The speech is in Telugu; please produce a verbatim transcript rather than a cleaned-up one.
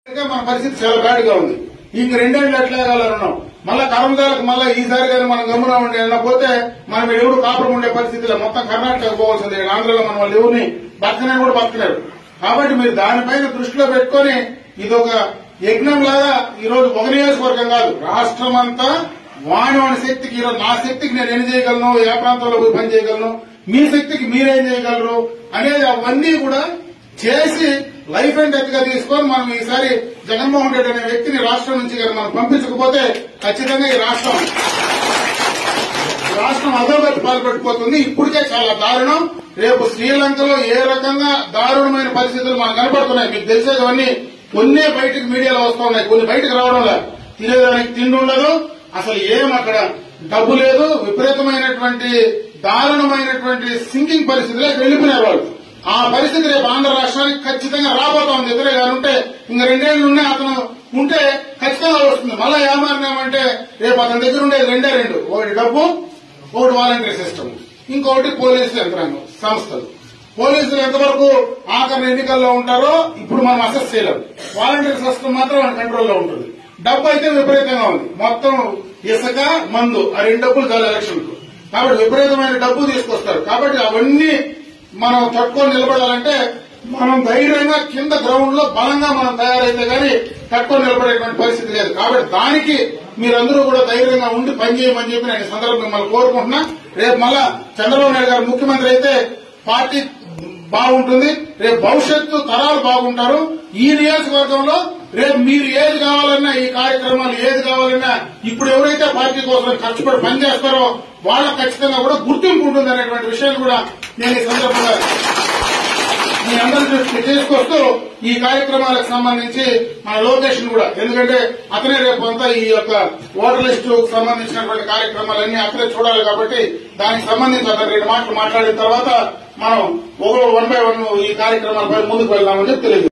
మన పరిస్థితి చాలా బ్యాడ్గా ఉంది. ఇంక రెండేళ్లు ఎట్లాగాలన్నాం. మళ్ళా కర్మదాలకు మళ్ళా ఈసారి కానీ మనం గమ్మున ఉండే పోతే మనం ఎవరు కాపురం ఉండే పరిస్థితిలో మొత్తం కర్ణాటకకు పోవాల్సింది. ఆంధ్రలో మన వాళ్ళు ఎవరిని బతకనే కూడా బతకలేరు. కాబట్టి మీరు దానిపైన దృష్టిలో పెట్టుకుని ఇదొక యజ్ఞం లాగా ఈ రోజు ఒక నియోజకవర్గం కాదు, రాష్ట్రం అంతా వాణి వాణి శక్తికి ఈరోజు నా శక్తికి నేను ఏం చేయగలను, ఏ ప్రాంతంలో పోయి పని చేయగలను, మీ శక్తికి మీరేం చేయగలరు అనేది అవన్నీ కూడా చేసి లైఫ్ అండ్ డెత్ గా తీసుకొని మనం ఈసారి జగన్మోహన్ రెడ్డి అనే వ్యక్తిని రాష్ట్రం నుంచి మనం పంపించకపోతే ఖచ్చితంగా ఈ రాష్ట్రం రాష్ట్రం అధోగతి పాల్పడిపోతుంది. ఇప్పటికే చాలా దారుణం. రేపు శ్రీలంకలో ఏ రకంగా దారుణమైన పరిస్థితులు మనకు కనపడుతున్నాయి. మీకు తెలిసేవన్నీ కొన్నే బయటకు మీడియాలో వస్తూ ఉన్నాయి, కొన్ని బయటకు రావడం లేదు. తినేదానికి తిండి ఉండదు, అసలు ఏం అక్కడ డబ్బు లేదు, విపరీతమైనటువంటి దారుణమైనటువంటి సింకింగ్ పరిస్థితులకు వెళ్లిపోయినారు వాళ్ళు. ఆ పరిస్థితి రేపు ఆంధ్ర రాష్ట్రానికి ఖచ్చితంగా రాబోతోంది. ఇద్దరే గారు ఉంటే ఇంకా రెండేళ్లు ఉన్నాయి, అతను ఉంటే ఖచ్చితంగా వస్తుంది. మళ్ళా ఏమారినామంటే రేపు అతని దగ్గర ఉండేది రెండే రెండు, ఒకటి డబ్బు, ఒకటి వాలంటీర్ సిస్టమ్, ఇంకొకటి పోలీసు యంత్రాంగం సంస్థలు. పోలీసులు ఎంతవరకు ఆఖరి ఎన్నికల్లో ఉంటారో ఇప్పుడు మనం అసెస్ చేయలేము. వాలంటీర్ సిస్టమ్ మాత్రం మన కంట్రోల్లో ఉంటుంది. డబ్బు అయితే విపరీతంగా ఉంది. మొత్తం ఇసుక, మందు, ఆ రెండు డబ్బులు చాలా ఎలక్షన్కు. కాబట్టి విపరీతమైన డబ్బు తీసుకొస్తారు. కాబట్టి అవన్నీ మనం తట్టుకొని నిలబడాలంటే మనం ధైర్యంగా కింద గ్రౌండ్ లో బలంగా మనం తయారైతే గానీ తట్టుకొని నిలబడేటువంటి పరిస్థితి లేదు. కాబట్టి దానికి మీరందరూ కూడా ధైర్యంగా ఉండి పనిచేయమని చెప్పి నేను ఈ సందర్భంగా మిమ్మల్ని కోరుకుంటున్నా. రేపు మళ్ళా చంద్రబాబు నాయుడు గారు ముఖ్యమంత్రి అయితే పార్టీ బాగుంటుంది, రేపు భవిష్యత్తు తరాలు బాగుంటారు. ఈ నియోజకవర్గంలో రేపు మీరు ఏది కావాలన్నా, ఈ కార్యక్రమాలు ఏది కావాలన్నా ఇప్పుడు ఎవరైతే పార్టీ కోసం కష్టపడి పనిచేస్తారో వాళ్ళకు ఖచ్చితంగా కూడా గుర్తింపు ఉంటుంది అనేటువంటి విషయాన్ని కూడా నేను ఈ సందర్భంగా మీ అందరి దృష్టికి తీసుకొస్తూ ఈ కార్యక్రమాలకు సంబంధించి మన లోకేష్ కూడా, ఎందుకంటే అతనే రేపు అంతా ఈ యొక్క ఓటర్ లిస్టు సంబంధించినటువంటి కార్యక్రమాలన్నీ అతనే చూడాలి. కాబట్టి దానికి సంబంధించి అతను రెండు మాటలు మాట్లాడిన తర్వాత మనం ఒక వన్ బై వన్ ఈ కార్యక్రమాలపై ముందుకు వెళ్దామని చెప్పి తెలియదు.